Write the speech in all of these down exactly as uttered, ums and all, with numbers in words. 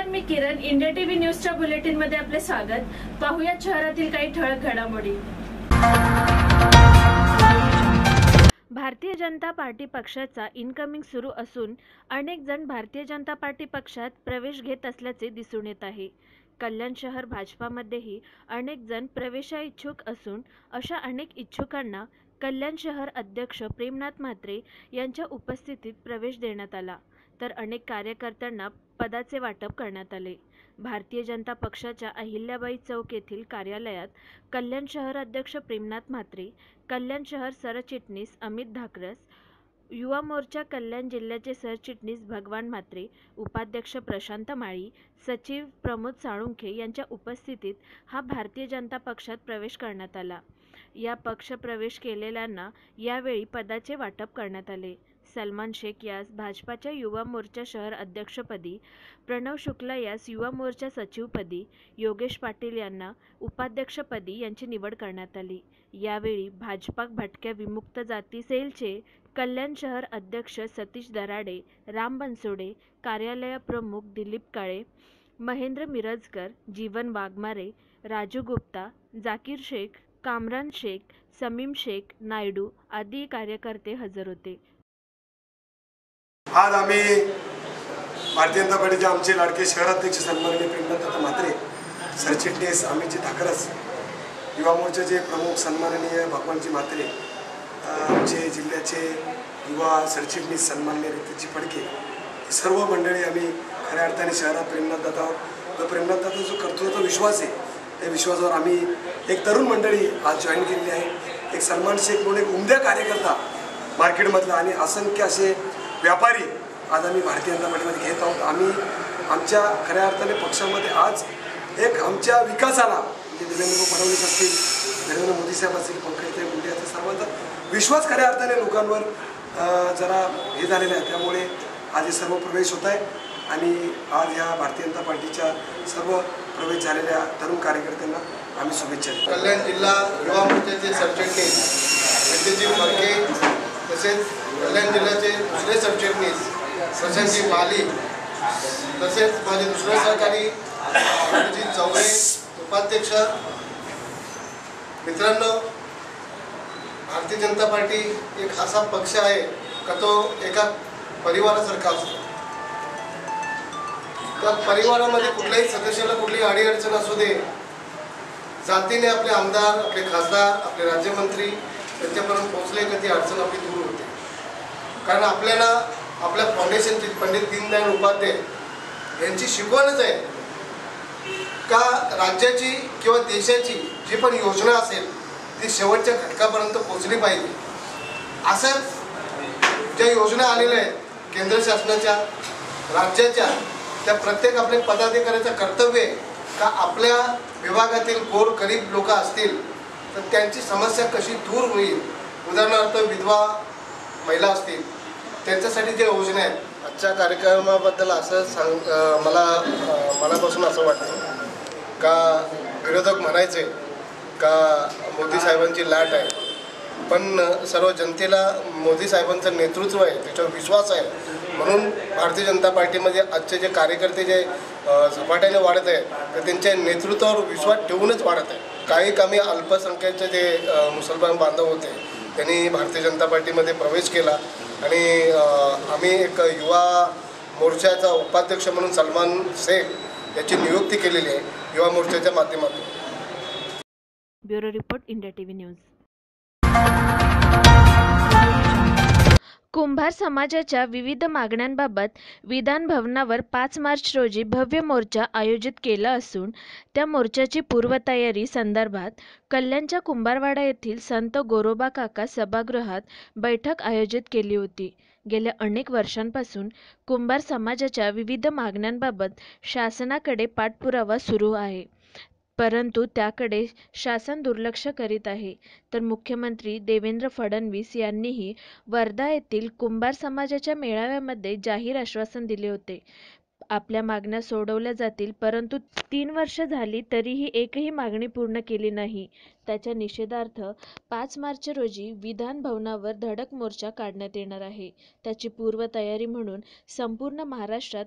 नमस्कार, मी Kiran. India TV न्यूजच्या बुलेटिन मध्ये आपले स्वागत. पाहूया शहरातील काही ठळक घडामोडी. भारतीय जनता पार्टी पक्षाचा इनकमिंग सुरू असून अनेक जण भारतीय जनता पार्टी पक्षात प्रवेश घेत असल्याचे दिसून येत आहे. कल्याण शहर भाजपामध्येही अनेक जण प्रवेशाइच्छुक असून अशा अनेक इच्छुकांना कल्याण शहर अध्यक्ष प्रेमनाथ म्हात्रे यांच्या उपस्थितीत प्रवेश देण्यात आला, तर अनेक कार्यकर्त्यांना पदाचे वाटप करण्यात आले. भारतीय जनता पक्षाच्या अहिल्याबाई चौक येथील कार्यालयात कल्याण शहर अध्यक्ष प्रेमनाथ म्हात्रे, कल्याण शहर सरचिटणीस अमित धाकरस, युवा मोर्चा कल्याण जिल्ह्याचे सरचिटणीस भगवान म्हात्रे, उपाध्यक्ष प्रशांत माळी, सचिव प्रमोद साळुंखे यांच्या उपस्थितीत हा भारतीय जनता पक्षात प्रवेश करण्यात आला. या पक्ष प्रवेश केलेल्यांना यावेळी पदाचे वाटप करण्यात आले. सलमान शेख यास भाजपाच्या युवा मोर्चा शहर अध्यक्षपदी, प्रणव शुक्ला यास युवा मोर्चा सचिवपदी, योगेश पाटील यांना उपाध्यक्षपदी यांची निवड करण्यात आली. यावेळी भाजपा भटक्या विमुक्त जाती सेलचे कल्याण शहर अध्यक्ष सतीश दराडे, राम बनसोडे, कार्यालय प्रमुख दिलीप काळे, महेंद्र मिरजकर, जीवन वाघमारे, राजू गुप्ता, जाकीर शेख, कामरान शेख, समीम शेख नायडू आदी कार्यकर्ते हजर होते. आज आम्ही भारतीय जनता पार्टीचे आमचे लाडके शहराध्यक्ष सन्माननीय प्रेमनाथ म्हात्रे, सरचिटणीस अमितजी धाकरस, युवा मोर्चाचे प्रमुख सन्माननीय भगवानजी म्हात्रे, आमचे जिल्ह्याचे युवा सरचिटणीस सन्माननीय रितेशजी फडके, सर्व मंडळी आम्ही खऱ्या अर्थाने शहरात प्रेमनाथ दादा तो प्रेमनाथ दादा जो कर्तृत्व विश्वास आहे त्या विश्वासावर आम्ही एक तरुण मंडळी आज जॉईन केलेली आहे. एक सलमान शेख म्हणून एक उमद्या कार्यकर्ता मार्केटमधला आणि असंख्य असे व्यापारी आज आम्ही भारतीय जनता पार्टीमध्ये घेत आहोत. आम्ही आमच्या खऱ्या अर्थाने पक्षामध्ये आज एक आमच्या विकासाला म्हणजे देवेंद्र फडणवीस असतील, नरेंद्र मोदी साहेब असतील, पंकजा मुंडे असतील, सर्वांचा विश्वास खऱ्या अर्थाने लोकांवर जरा हे झालेलं आहे. त्यामुळे आज हे सर्व प्रवेश होत आहे आणि आज ह्या भारतीय जनता पार्टीच्या सर्व प्रवेश झालेल्या तरुण कार्यकर्त्यांना आम्ही शुभेच्छा देतो. कल्याण जिल्हा युवा मोर्चाचे सरचिटणीस रितेशजी फडके, तसेच कल्याण जिल्ह्याचे दुसरे सरचिटणीस प्रशांतजी माली, तसेच माझे दुसरे सहकारी रामजी चौरे, उपाध्यक्ष. मित्रांनो, भारतीय जनता पार्टी एक असा पक्ष आहे का तो एका परिवारासारखा असतो. त्या परिवारामध्ये कुठल्याही सदस्याला कुठलीही अडीअडचण असू दे, जातीने आपले आमदार, आपले खासदार, आपले राज्यमंत्री त्यांच्यापर्यंत पोहोचले का ती अडचण आपली दूर होते. कारण आपल्याला आपल्या फाउंडेशनची पंडित दीनदयाळ उपाध्याय यांची शिकवणच आहे का राज्याची किंवा देशाची जी पण योजना असेल ती शेवटच्या घटकापर्यंत पोहोचली पाहिजे. असंच ज्या योजना आलेल्या आहेत केंद्र शासनाच्या, राज्याच्या, त्या प्रत्येक आपल्या पदाधिकाऱ्याचं कर्तव्य आहे का आपल्या विभागातील गोर गरीब लोक असतील तर त्यांची समस्या कशी दूर होईल. उदाहरणार्थ विधवा महिला असतील त्यांच्यासाठी ज्या योजना आहेत. आजच्या कार्यक्रमाबद्दल असं सांग मला मनापासून असं वाटतं का विरोधक म्हणायचे का मोदी साहेबांची लाट आहे, पण सर्व जनतेला मोदी साहेबांचं नेतृत्व आहे त्याच्यावर विश्वास आहे. म्हणून भारतीय जनता पार्टीमध्ये आजचे जे कार्यकर्ते जे झपाट्याने वाढत आहे तर त्यांच्या नेतृत्वावर विश्वास ठेवूनच वाढत आहे. काही कमी अल्पसंख्याचे जे मुसलमान बांधव होते त्यांनी भारतीय जनता पार्टीमध्ये प्रवेश केला आणि आम्ही एक युवा मोर्चाचा उपाध्यक्ष म्हणून सलमान शेख याची नियुक्ती केलेली आहे युवा मोर्चाच्या माध्यमातून. Bureau report, India TV news. कुंभार समाजाच्या विविध मागण्यांबाबत विधान भवनावर पाच मार्च रोजी भव्य मोर्चा आयोजित केला असून त्या मोर्चाची पूर्वतयारी संदर्भात कल्याणच्या कुंभारवाडा येथील संत गोरोबा काका सभागृहात बैठक आयोजित केली होती. गेल्या अनेक वर्षांपासून कुंभार समाजाच्या विविध मागण्यांबाबत शासनाकडे पाठपुरावा सुरू आहे, परंतु त्याकडे शासन दुर्लक्ष करीत आहे. तर मुख्यमंत्री देवेंद्र फडणवीस यांनीही वर्धा येथील कुंभार समाजाच्या मेळाव्यामध्ये जाहीर आश्वासन दिले होते. आपल्या मागण्या सोडवल्या जातील, परंतु तीन वर्ष झाली तरीही एकही मागणी पूर्ण केली नाही. त्याच्या निषेधार्थ पाच मार्च रोजी विधान भवनावर धडक मोर्चा काढण्यात येणार आहे. त्याची पूर्वतयारी म्हणून संपूर्ण महाराष्ट्रात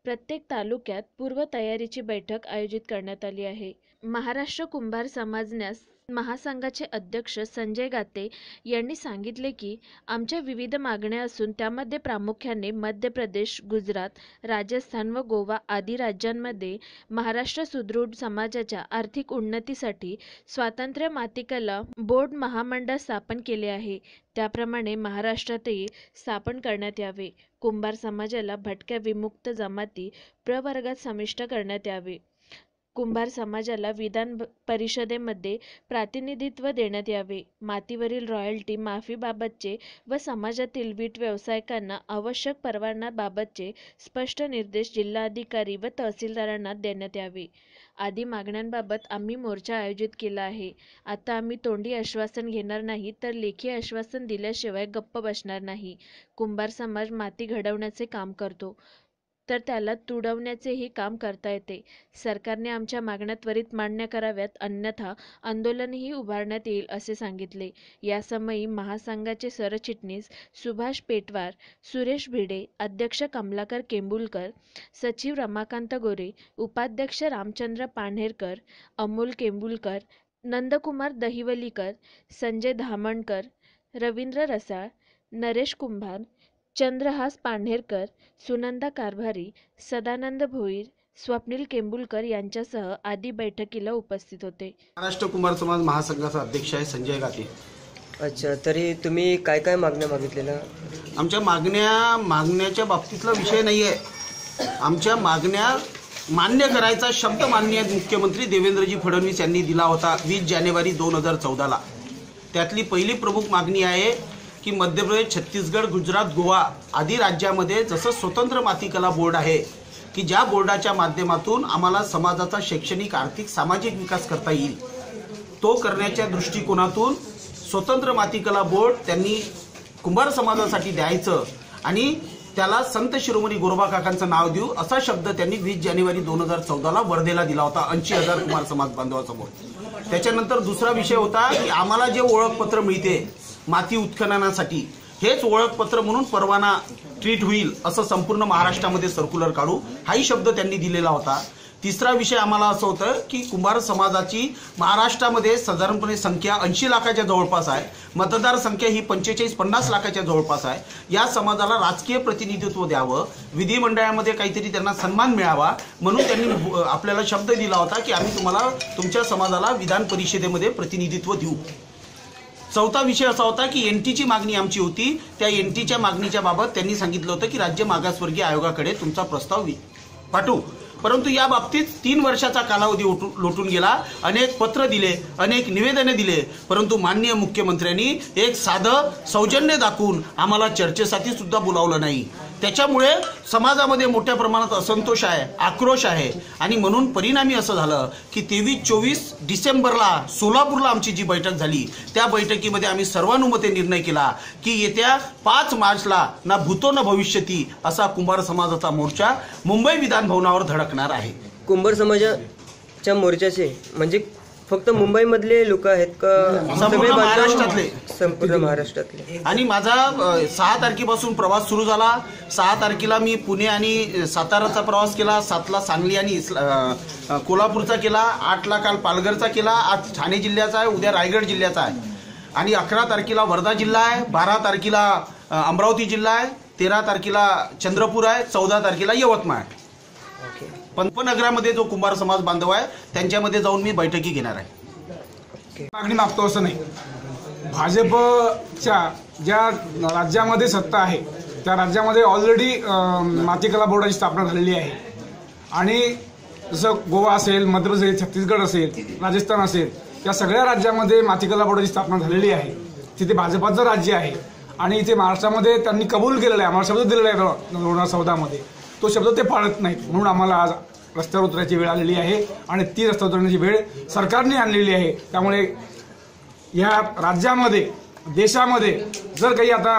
प्रत्येक तालुक्यात पूर्वतयारीची बैठक आयोजित करण्यात आली आहे. महाराष्ट्र कुंभार समाजन्यास महासंघाचे अध्यक्ष संजय गाते यांनी सांगितले की आमच्या विविध मागण्या असून त्यामध्ये प्रामुख्याने मध्य प्रदेश, गुजरात, राजस्थान व गोवा आदी राज्यांमध्ये महाराष्ट्र सुदृढ समाजाच्या आर्थिक उन्नतीसाठी स्वातंत्र्य मातीकला बोर्ड महामंडळ स्थापन केले आहे. त्याप्रमाणे महाराष्ट्रातही स्थापन करण्यात यावे. कुंभार समाजाला भटक्या विमुक्त जमाती प्रवर्गात समाविष्ट करण्यात यावे. कुंभार समाजाला विधान परिषदेमध्ये प्रातिनिधित्व देण्यात यावे. मातीवरील रॉयल्टी माफीबाबतचे व समाजातील वीट व्यावसायिकांना आवश्यक परवान्याबाबतचे स्पष्ट निर्देश जिल्हाधिकारी व तहसीलदारांना देण्यात यावे. आदी मागण्यांबाबत आम्ही मोर्चा आयोजित केला आहे. आता आम्ही तोंडी आश्वासन घेणार नाही तर लेखी आश्वासन दिल्याशिवाय गप्प बसणार नाही. कुंभार समाज माती घडवण्याचे काम करतो तर त्याला तुडवण्याचेही काम करता येते. सरकारने आमच्या मागण्या त्वरित मान्य कराव्यात, अन्यथा आंदोलनही उभारण्यात येईल असे सांगितले. यासमयी महासंघाचे सरचिटणीस सुभाष पेटवार, सुरेश भिडे, अध्यक्ष कमलाकर केंबुलकर, सचिव रमाकांत गोरे, उपाध्यक्ष रामचंद्र पाणेरकर, अमोल केंबुलकर, नंदकुमार दहिवलीकर, संजय धामणकर, रवींद्र रसाळ, नरेश कुंभार, चंद्रहास पाणेरकर, सुनंदा कारभारी, सदानंद भोईर, स्वप्नील केंबुलकर यांच्यासह आदी बैठकीला उपस्थित होते. महाराष्ट्र कुंभार समाज महासंघाचा अध्यक्ष आहे संजय गाते. अच्छा, तरी तुम्ही काय काय मागण्या मागितलेल्या? आमच्या मागण्या मागण्याच्या बाबतीतला विषय नाही आहे. आमच्या मागण्या मान्य करायचा शब्द माननीय मुख्यमंत्री देवेंद्रजी फडणवीस यांनी दिला होता वीस जानेवारी दोन हजार चौदाला. त्यातली पहिली प्रमुख मागणी आहे की मध्य प्रदेश, छत्तीसगड, गुजरात, गोवा आदी राज्यामध्ये जसं स्वतंत्र मातीकला बोर्ड आहे की ज्या बोर्डाच्या माध्यमातून आम्हाला समाजाचा शैक्षणिक, आर्थिक, सामाजिक विकास करता येईल, तो करण्याच्या दृष्टिकोनातून स्वतंत्र मातीकला बोर्ड त्यांनी कुंभार समाजासाठी द्यायचं आणि त्याला संत शिरोमणी गोरोबा काकांचं नाव देऊ असा शब्द त्यांनी वीस जानेवारी दोन हजार चौदाला वर्धेला दिला होता ऐंशी हजार कुंभार समाज बांधवासमोर. त्याच्यानंतर दुसरा विषय होता की आम्हाला जे ओळखपत्र मिळते माती उत्खननासाठी, हेच ओळखपत्र म्हणून परवाना ट्रीट होईल असं संपूर्ण महाराष्ट्रामध्ये सर्क्युलर काढू, हाही शब्द त्यांनी दिलेला होता. तिसरा विषय आम्हाला असं होतं की कुंभार समाजाची महाराष्ट्रामध्ये साधारणपणे संख्या ऐंशी लाखाच्या जवळपास आहे, मतदार संख्या ही पंचेचाळीस पन्नास लाखाच्या जवळपास आहे. या समाजाला राजकीय प्रतिनिधित्व द्यावं, विधिमंडळामध्ये काहीतरी त्यांना सन्मान मिळावा म्हणून त्यांनी आपल्याला शब्द दिला होता की आम्ही तुम्हाला तुमच्या समाजाला विधान परिषदेमध्ये प्रतिनिधित्व देऊ. चौथा विषय असा होता की एनटीची मागणी आमची होती. त्या एनटीच्या मागणीच्या बाबत त्यांनी सांगितलं होतं की राज्य मागासवर्गीय आयोगाकडे तुमचा प्रस्ताव पाठवू. परंतु या बाबतीत तीन वर्षाचा कालावधी लोटून गेला. अनेक पत्र दिले, अनेक निवेदने दिले, परंतु माननीय मुख्यमंत्र्यांनी एक साधं सौजन्य दाखवून आम्हाला चर्चेसाठी सुद्धा बोलावलं नाही. त्याच्यामुळे समाजामध्ये मोठ्या प्रमाणात असंतोष आहे, आक्रोश आहे आणि म्हणून परिणामी असं झालं की तेवीस चोवीस डिसेंबरला सोलापूरला आमची जी बैठक झाली त्या बैठकीमध्ये आम्ही सर्वानुमते निर्णय केला की येत्या पाच मार्चला ना भूतो न भविष्यती असा कुंभार समाजाचा मोर्चा मुंबई विधान भवनावर धडकणार आहे. कुंभार समाजाच्या मोर्चाचे म्हणजे फक्त मुंबईमधले लोक आहेत का? संपूर्ण महाराष्ट्रातले. संपूर्ण महाराष्ट्रातले. आणि माझा सहा तारखेपासून प्रवास सुरू झाला. सहा तारखेला मी पुणे आणि साताराचा प्रवास केला, सातला सांगली आणि कोल्हापूरचा केला, आठला काल पालघरचा केला, आज ठाणे जिल्ह्याचा आहे, उद्या रायगड जिल्ह्याचा आहे आणि अकरा तारखेला वर्धा जिल्हा आहे, बारा तारखेला अमरावती जिल्हा आहे, तेरा तारखेला चंद्रपूर आहे, चौदा तारखेला यवतमाळ आहे. पंतनगरामध्ये जो कुंभार समाज बांधव आहे त्यांच्यामध्ये जाऊन मी बैठकी घेणार आहे. मागणी मागतो असं नाही. भाजपच्या ज्या राज्यामध्ये सत्ता आहे त्या राज्यामध्ये ऑलरेडी मातीकला बोर्डाची स्थापना झालेली आहे आणि जसं गोवा असेल, मध्य प्रदेश, छत्तीसगड असेल, राजस्थान असेल, या सगळ्या राज्यामध्ये मातीकला बोर्डाची स्थापना झालेली आहे. तिथे भाजपाचं राज्य आहे आणि इथे महाराष्ट्रामध्ये त्यांनी कबूल केलेलं आहे, आम्हाला शब्द दिलेला आहे दोन हजार चौदामध्ये. तो शब्द ते पाळत नाहीत म्हणून आम्हाला आज रस्त्यावर उतरायची वेळ आलेली आहे आणि ती रस्त्यावर उतरण्याची वेळ सरकारने आणलेली आहे. त्यामुळे या राज्यामध्ये, देशामध्ये जर काही आता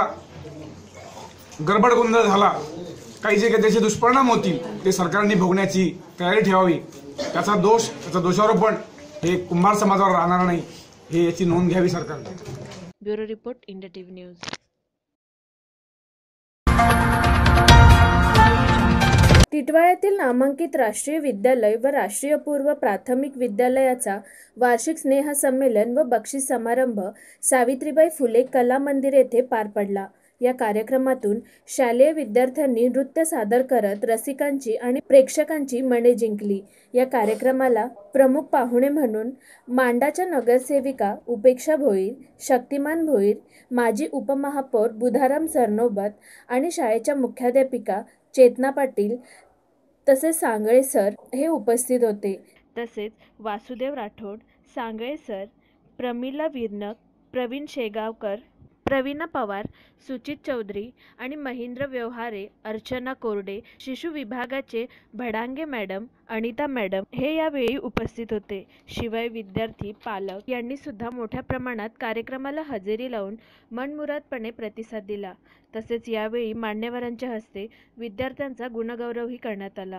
गडबड गोंधळ झाला, काही जे काही त्याचे दुष्परिणाम होतील ते सरकारने भोगण्याची तयारी ठेवावी. त्याचा दोष, त्याचा दोषारोपण हे कुंभार समाजावर राहणार नाही, हे याची नोंद घ्यावी सरकारने. Bureau report, India TV news. टिटवाळ्यातील नामांकित राष्ट्रीय विद्यालय व राष्ट्रीय पूर्व प्राथमिक विद्यालयाचा वार्षिक स्नेहसंमेलन व बक्षीस समारंभ सावित्रीबाई फुले कला मंदिर येथे पार पडला। या कार्यक्रमातून शालेय विद्यार्थ्यांनी नृत्य सादर करत रसिकांची आणि प्रेक्षकांची मने जिंकली। या कार्यक्रमाला प्रमुख पाहुणे म्हणून मांडाच्या नगरसेविका उपेक्षा भोईर, शक्तिमान भोईर, माजी उपमहापौर बुधाराम सरनोबत आणि शाळेच्या मुख्याध्यापिका चेतना पाटील तसेच सांगळे सर हे उपस्थित होते। तसेच वासुदेव राठोड, सांगळे सर, प्रमिला विर्नक, प्रवीण शेगावकर, प्रवीणा पवार, सुचित चौधरी आणि महेंद्र व्यवहारे, अर्चना कोरडे, शिशु विभागाचे भडांगे मॅडम, अनिता मॅडम हे यावेळी उपस्थित होते। शिवाय विद्यार्थी, पालक यांनी सुद्धा मोठ्या प्रमाणात कार्यक्रमाला हजेरी लावून मनमुरादपणे प्रतिसाद दिला। तसेच यावेळी मान्यवरांच्या हस्ते विद्यार्थ्यांचा गुणगौरवही करण्यात आला।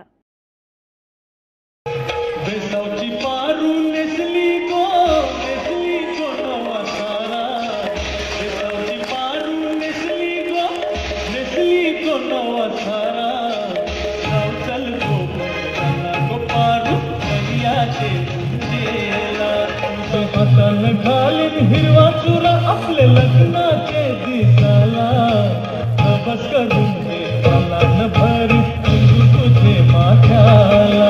हिरवा चुरा आपले लग्नाचे दिसाला बस करून न भरी तुझे माथ्याला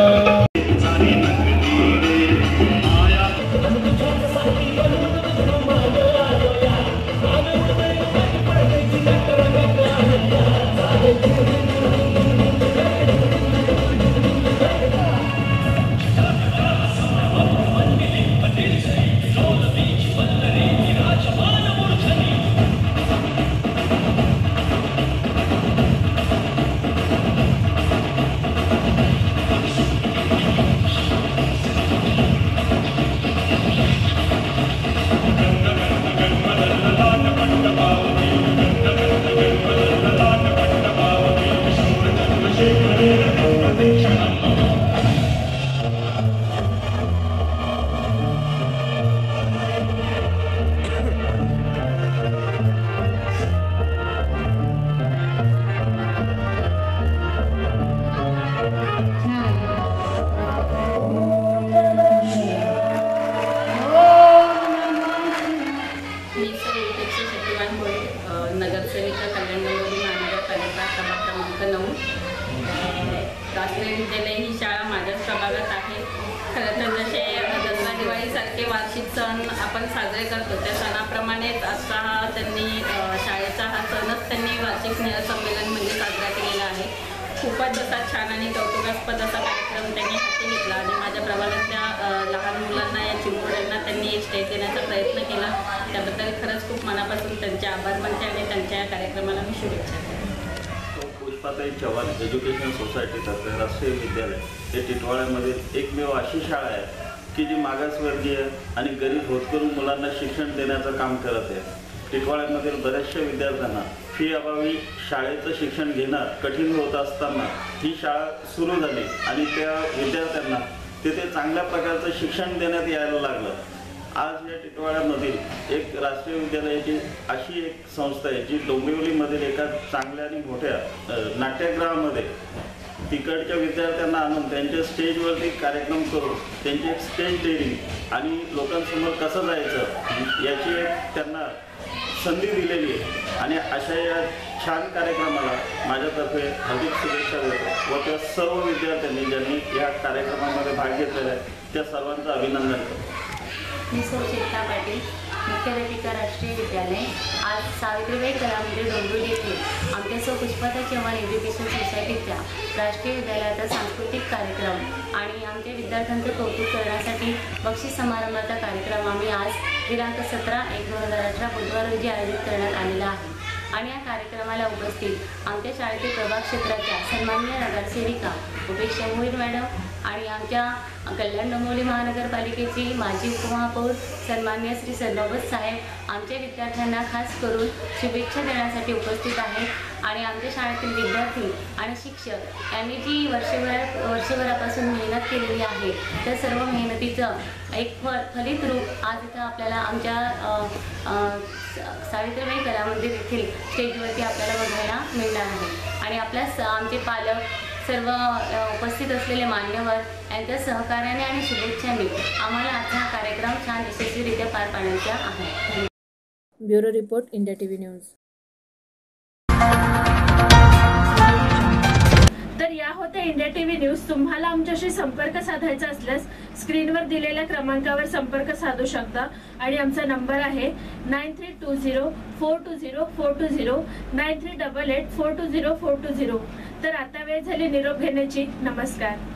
नगरसेविका कल्याण डोंबिवली महानगरपालिका प्रभाग क्रमांक नऊ। राष्ट्रीय विद्यालय ही शाळा माझ्याच प्रभागात आहे। खरं तर जसे दसरा दिवाळीसारखे वार्षिक सण आपण साजरे करतो त्या सणाप्रमाणेच आजचा हा त्यांनी शाळेचा हा सणच त्यांनी वार्षिक स्नेहसंमेलन म्हणजे साजरा केलेला आहे। खूपच असा छान आणि कौतुकास्पद असा कार्यक्रम त्यांनी हाती घेतला आणि माझ्या प्रभागातल्या लहान मुलांना या चिमुकल्यांना त्यांनी एक स्टेज देण्याचा प्रयत्न केला। त्याबद्दल खरंच खूप मनापासून त्यांचे आभार मानते आणि त्यांच्या या कार्यक्रमाला मी शुभेच्छा देते। पुष्पाताई चव्हाण एज्युकेशन सोसायटीतर्फे राष्ट्रीय विद्यालय हे टिटवाळ्यामध्ये एकमेव अशी शाळा आहे की जी मागासवर्गीय आणि गरीब होतकरू मुलांना शिक्षण देण्याचं काम करत आहे। टिटवाळ्यामधील बऱ्याचशा विद्यार्थ्यांना फी अभावी शाळेचं शिक्षण घेणं कठीण होत असताना ही शाळा सुरू झाली आणि त्या विद्यार्थ्यांना तिथे चांगल्या प्रकारचं शिक्षण देण्यात यायला लागलं। आज या टिटवाळ्यामधील एक राष्ट्रीय विद्यालयाची अशी एक संस्था आहे जी डोंबिवलीमधील एका चांगल्या आणि मोठ्या नाट्यगृहामध्ये तिकडच्या विद्यार्थ्यांना आणून त्यांच्या स्टेजवरती कार्यक्रम करून त्यांची एक स्टेज डेअरिंग आणि लोकांसमोर कसं जायचं याची एक त्यांना संधी दिलेली आहे आणि अशा या छान कार्यक्रमाला माझ्यातर्फे हार्दिक शुभेच्छा देतो व त्या सर्व विद्यार्थ्यांनी ज्यांनी या कार्यक्रमामध्ये भाग घेतलेला आहे त्या सर्वांचं अभिनंदन करतो। मी सौ चेतना पाटील, मुख्याध्यापिका राष्ट्रीय विद्यालय। आज सावित्रीबाई कला मंदिर डोंबिवली येथे आमच्या सौ पुष्पाताई चव्हाण एज्युकेशन सोसायटीच्या राष्ट्रीय विद्यालयाचा सांस्कृतिक कार्यक्रम आणि आमच्या विद्यार्थ्यांचं कौतुक करण्यासाठी बक्षीस समारंभाचा कार्यक्रम आम्ही आज दिनांक सतरा एक दोन हजार अठरा बुधवार रोजी आयोजित करण्यात आलेला आहे। आणि या कार्यक्रमाला उपस्थित आमच्या शाळेतील प्रभाग क्षेत्राच्या सन्माननीय नगरसेविका उपेक्षा भोईर मॅडम आणि आमच्या कल्याण डोंबिवली महानगरपालिकेची माजी उपमहापौर सन्माननीय श्री सरनोबत साहेब आमच्या विद्यार्थ्यांना खास करून शुभेच्छा देण्यासाठी उपस्थित आहेत। आणि आमच्या शाळेतील विद्यार्थी आणि शिक्षक यांनी जी वर्षभर वर्षभरापासून मेहनत केलेली आहे त्या सर्व मेहनतीचं एक फल फलित रूप आज इथं आपल्याला आमच्या सावित्रीबाई कला मंदिर येथील स्टेजवरती आपल्याला बघायला मिळणार आहे। आणि आपल्या आमचे पालक सर्व अ, उपस्थित असलेले मान्यवर यांच्या सहकार्याने आणि शुभेच्छांनी आम्हाला आजचा हा कार्यक्रम छान यशस्वीरित्या पार पाडायचा आहे. Bureau report, India TV news. तर या होत्या इंडिया टीव्ही न्यूज. तुम्हाला आमच्याशी संपर्क साधायचा असल्यास स्क्रीनवर दिलेल्या क्रमांकावर संपर्क साधू शकता आणि आमचा नंबर आहे nine three two zero four two zero four two zero nine three double eight four two zero four two zero. तर आता वेळ झाली निरोप घेण्याची. नमस्कार.